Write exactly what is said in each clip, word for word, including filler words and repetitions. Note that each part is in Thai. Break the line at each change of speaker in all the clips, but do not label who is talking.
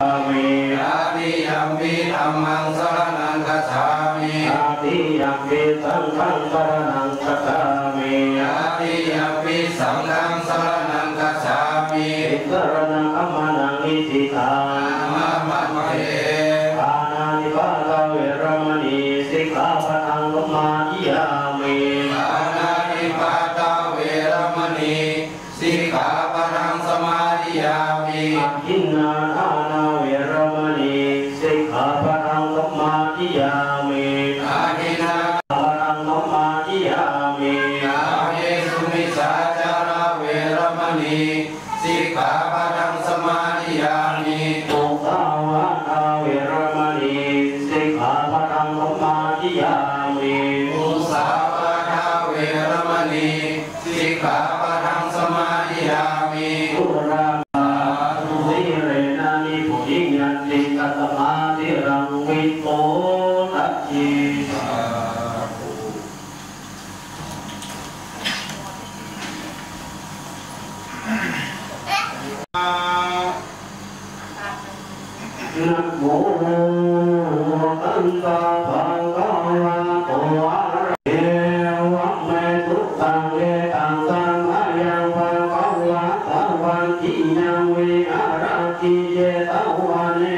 มิอาติยัมปิธัมมังสรณังคัจฉามิอาติยัมปิสังฆังสรณังคัจฉามิอาติยัมปิสังฆังสรณังคัจฉามิสรณังอัมมานังอิทิตังมะมะมะเอปานาติปาตาเวรมณีสิกขาปะทังสัมมาทิยามิปานาติปาตาเวรมณีสิกขาปะทังสมาธิยามิอทินนาทานาเวรมณีสิกขาปะทังสัมมาธิยามิอาทินนาปะทังสัมมาธิยามิอาเยสุมิสาจาราเวรมณีสิกขาปะทังสมาธิยามิตุสาวาทาเวรมณีสิกขาปะทังสัมมาธิยามิตุสาวาทาเวรมณีสิกขาปะทังสมาธิยามิตุราตุสิเรนะนิพุญิยันติกัตมาธิรังวิโตทัจจินะโมตัสสะภะคะวะโตอะระเอวะเมตุตังเอตังสัมมายังภะคะวะตะวันติยังเวอะระติเยตะวันเน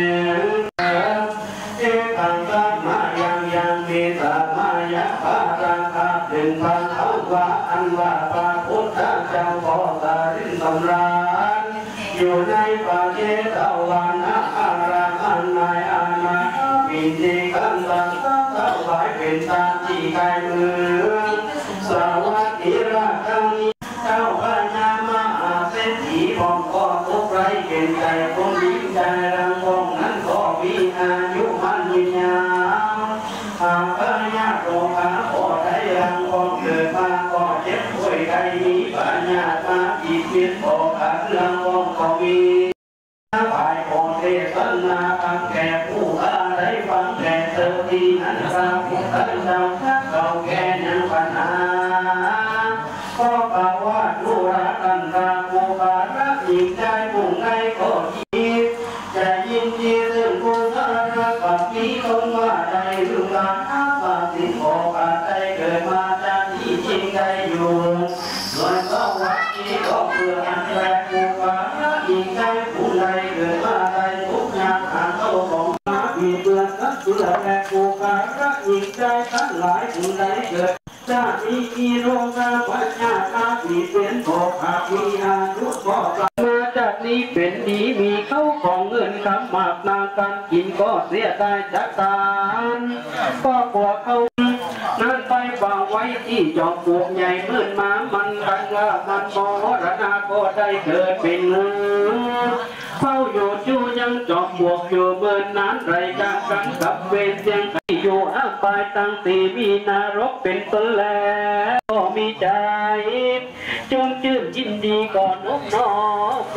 เอตังสัมมายังยังมีสัมมายังภะรังคะเป็นภะคะวะอันว่าพระพุทธเจ้าขอสารินสำราญอยู่ในประเทศตะวันอาราอันนายอาณาวิธีกันตังสวายเป็นตาที่ไกลเมืองสวัสดีราคังเจ้าพญามหาเศรษฐีบองก็ทุกไรเป็นใจคนดีใจรังบองนั้นก็มีอายุมันยืนยาวหากพญาโตขาขอได้รังบองเกิดมาก็เจ็บป่วยใครมีปัญญามาจีบเพียนโตขัดรังบองก็มีฝ่ายของเทศนาฟังแก่ผู้อะไรฟังแก่เธอที่นั้นเราผู้ตั้งเราเราแก่ยังปัญหาก็กล่าวว่าดูรักกันราผู้บารักยิ่งใจผู้ใดก็ยินจะยินดีเรื่องผู้รักกับมีคนว่าใดเรื่องการอาภาสินบอกอาใจเกิดมาจากที่จริงใจอยู่โดยสวัสดีก็เพื่ออันแรกผู้บารักยิ่งใจผู้ใดเกิดมาใดทุกอย่างอ่านโตของมามีเพื่อนนักเพื่อแรกผู้บารักยิ่งใจทั้งหลายผู้ใดเกิดชาติมีโรคาปัญญาอาภิเป็นโภคามีอายุก็มาจากนี้เป็นดีมีเข้าของเงินคำมากนาการกินก็เสียได้จากการก็กลัวเขานั่นไปฟังไว้ที่จอมปลวกใหญ่เมื่อมามันกันว่ามันมรณะก็ได้เกิดเป็นเงินเฝ้าอยู่จู่ยังจอมปลวกอยู่เมื่อนานไรกันกันกับเวรเสียงอยู่อ้างไปตั้งตีมีนารกเป็นต้นแล้วก็มีใจจงชื่นยินดีก่อนนกนอไป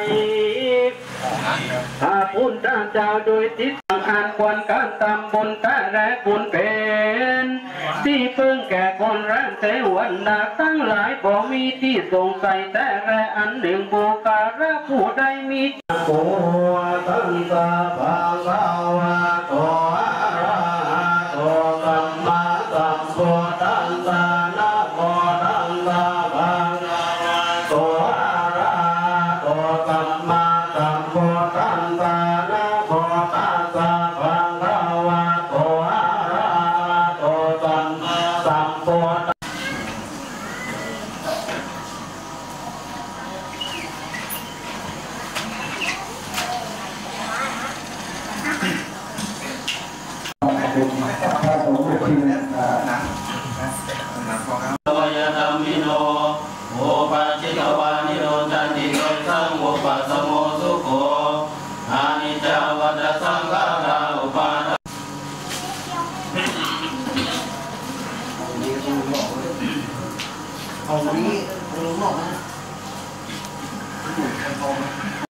ถ้าพูดด้านเจ้าโดยทิศทางควรการตำบนตาแรกบุญเป็นที่เพิ่งแก่คนแรงเสวันดาทั้งหลายบ่มีที่สงสัยแต่แรอันหนึ่งบูการะผู้ใดมีโอตังสะภะคะวะโตอะระหะโตสัมมาสัมพุทธัสสะนะโมตัสสะภะคะวะโตอะระหะโตสัมมาสัมพุทธัสสะนะโมตัสสะภะคะวะโตอะระหะโตสัมมาสัมพุทธัสสะ
พระสงฆ์ที่นะนะโยธรรมิโนโอปาจิตวานิโรจันติโกสังโอปัสโมสุโขอานิจจวัฏสังขาราอุปาทานเอานี้รู้หมดนะ